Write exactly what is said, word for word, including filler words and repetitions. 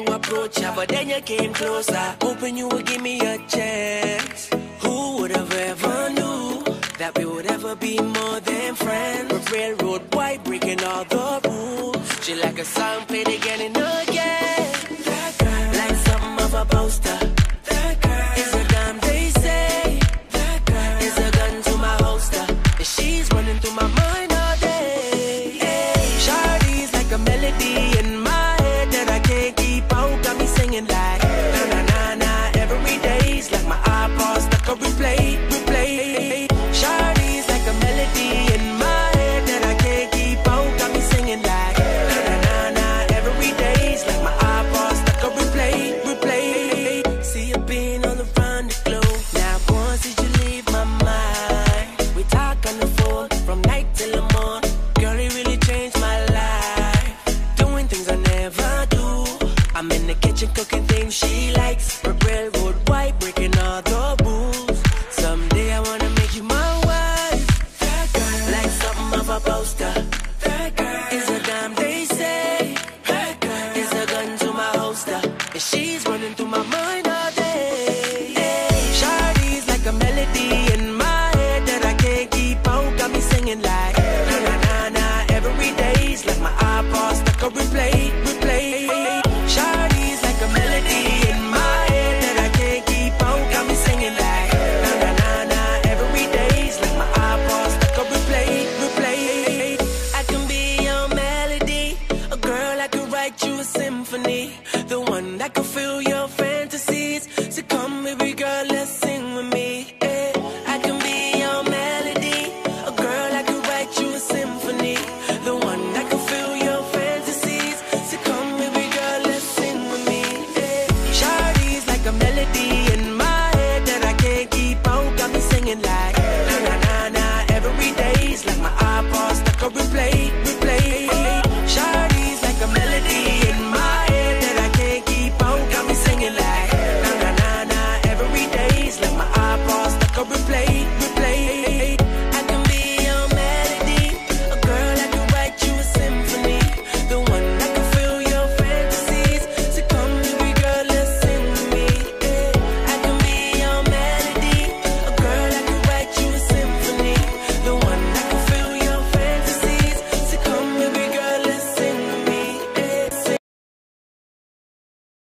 to approach her, but then you came closer, hoping you would give me a chance. Who would have ever knew that we would ever be more than friends? A railroad boy breaking all the rules. She like a song played again and